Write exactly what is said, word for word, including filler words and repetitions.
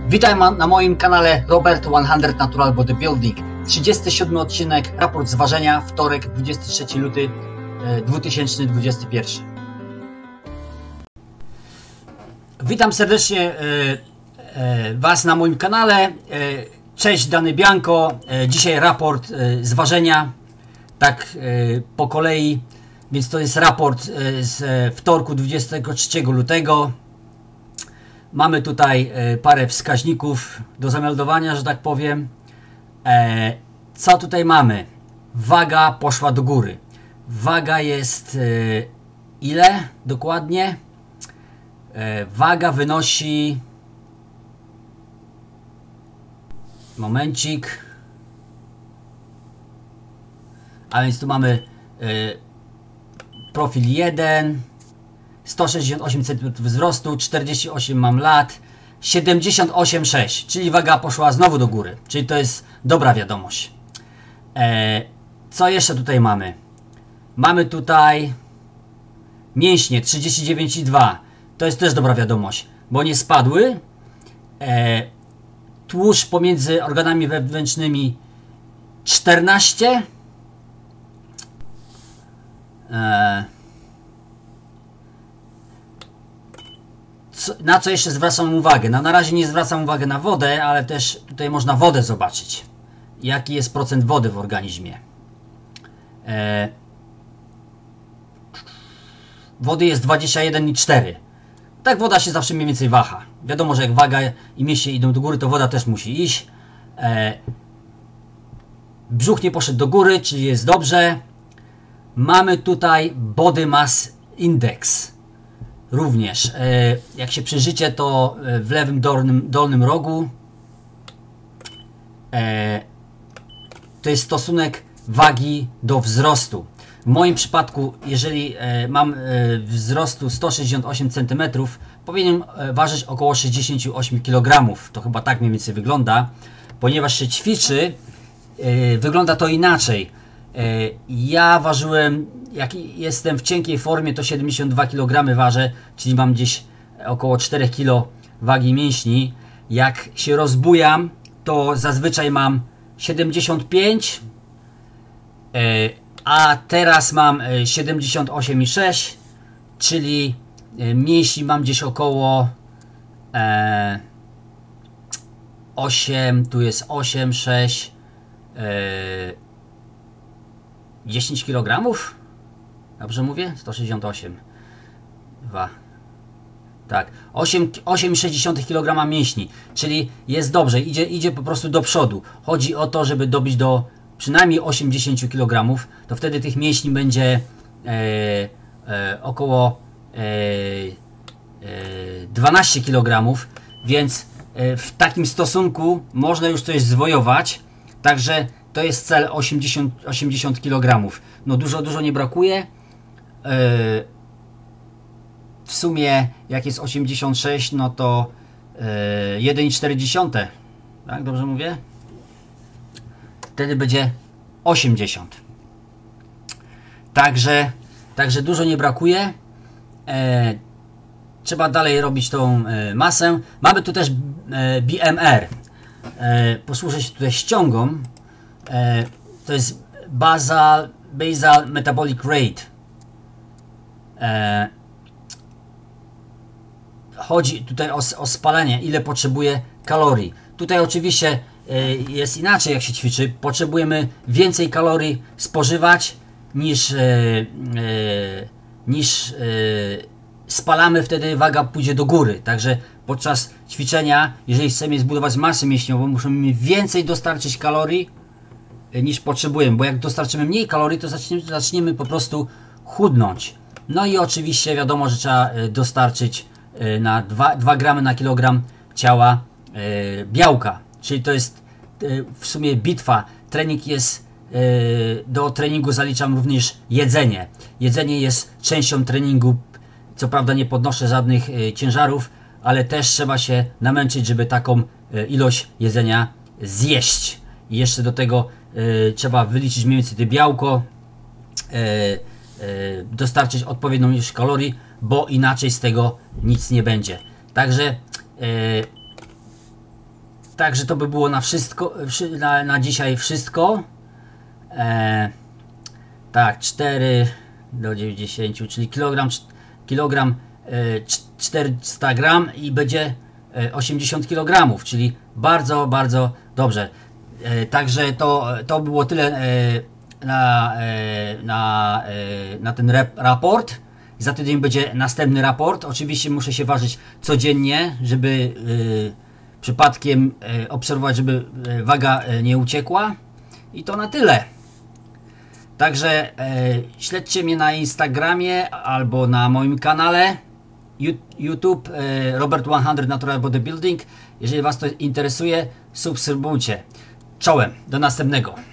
Witaj na moim kanale Robert sto Natural Bodybuilding. trzydziesty siódmy odcinek, raport z ważenia, wtorek, dwudziestego trzeciego lutego dwa tysiące dwudziestego pierwszego. Witam serdecznie Was na moim kanale. Cześć, Dany Bianco. Dzisiaj raport z ważenia, tak po kolei, więc to jest raport z wtorku dwudziestego trzeciego lutego. Mamy tutaj parę wskaźników do zameldowania, że tak powiem. Co tutaj mamy? Waga poszła do góry. Waga jest ile dokładnie? Waga wynosi... Momencik. A więc tu mamy profil jeden. sto sześćdziesiąt osiem centymetrów wzrostu, czterdzieści osiem mam lat, siedemdziesiąt osiem przecinek sześć, czyli waga poszła znowu do góry, czyli to jest dobra wiadomość. E, co jeszcze tutaj mamy? Mamy tutaj mięśnie trzydzieści dziewięć przecinek dwa, to jest też dobra wiadomość, bo nie spadły. E, tłuszcz pomiędzy organami wewnętrznymi czternaście. E, Na co jeszcze zwracam uwagę? No, na razie nie zwracam uwagi na wodę, ale też tutaj można wodę zobaczyć. Jaki jest procent wody w organizmie. E... Wody jest dwadzieścia jeden przecinek cztery. Tak, woda się zawsze mniej więcej waha. Wiadomo, że jak waga i mięśnie idą do góry, to woda też musi iść. E... Brzuch nie poszedł do góry, czyli jest dobrze. Mamy tutaj Body Mass Index. Również, jak się przyjrzycie, to w lewym dolnym, dolnym rogu to jest stosunek wagi do wzrostu. W moim przypadku, jeżeli mam wzrostu sto sześćdziesiąt osiem centymetrów, powinien ważyć około sześćdziesiąt osiem kilogramów. To chyba tak mniej więcej wygląda. Ponieważ się ćwiczy, wygląda to inaczej. Ja ważyłem, jak jestem w cienkiej formie, to siedemdziesiąt dwa kilogramy ważę, czyli mam gdzieś około cztery kilogramy wagi mięśni. Jak się rozbujam, to zazwyczaj mam siedemdziesiąt pięć, a teraz mam siedemdziesiąt osiem przecinek sześć, czyli mięśni mam gdzieś około osiem, tu jest osiem, sześć, dziesięć kilogramów? Dobrze mówię? sto sześćdziesiąt osiem. dwa. Tak. osiem przecinek sześć kilograma mięśni. Czyli jest dobrze. Idzie, idzie po prostu do przodu. Chodzi o to, żeby dobić do przynajmniej osiemdziesiąt kilogramów. To wtedy tych mięśni będzie e, e, około e, e, dwanaście kilogramów. Więc e, w takim stosunku można już coś zwojować. Także to jest cel osiemdziesiąt, osiemdziesiąt kilogramów. No dużo, dużo nie brakuje. Yy, w sumie jak jest osiemdziesiąt sześć, no to yy, jeden przecinek cztery. Tak, dobrze mówię? Wtedy będzie osiemdziesiąt. Także, także dużo nie brakuje. Yy, trzeba dalej robić tą yy, masę. Mamy tu też yy, B M R. Yy, posłużę się tutaj ściągą. To jest basal, basal metabolic rate. Chodzi tutaj o, o spalanie, ile potrzebuje kalorii. Tutaj oczywiście jest inaczej, jak się ćwiczy. Potrzebujemy więcej kalorii spożywać niż, niż spalamy, wtedy waga pójdzie do góry. Także podczas ćwiczenia, jeżeli chcemy zbudować masę mięśniową, musimy więcej dostarczyć kalorii niż potrzebujemy, bo jak dostarczymy mniej kalorii, to zaczniemy, zaczniemy po prostu chudnąć. No i oczywiście wiadomo, że trzeba dostarczyć na dwa gramy na kilogram ciała białka, czyli to jest w sumie bitwa. Trening jest, do treningu zaliczam również jedzenie. Jedzenie jest częścią treningu, co prawda nie podnoszę żadnych ciężarów, ale też trzeba się namęczyć, żeby taką ilość jedzenia zjeść. I jeszcze do tego y, trzeba wyliczyć mniej więcej to białko, y, y, dostarczyć odpowiednią ilość kalorii, bo inaczej z tego nic nie będzie. Także y, także to by było na wszystko, na, na dzisiaj wszystko. E, tak, cztery do dziewięćdziesięciu, czyli kilogram, kilogram e, czterysta gram i będzie e, osiemdziesiąt kilogramów, czyli bardzo, bardzo dobrze. E, także to, to było tyle e, na, e, na, e, na ten rep, raport. Za tydzień będzie następny raport. Oczywiście muszę się ważyć codziennie, żeby e, przypadkiem e, obserwować, żeby e, waga e, nie uciekła. I to na tyle. Także e, śledźcie mnie na Instagramie albo na moim kanale YouTube e, Robert sto Natural Bodybuilding. Jeżeli Was to interesuje, subskrybujcie. Czołem, do następnego.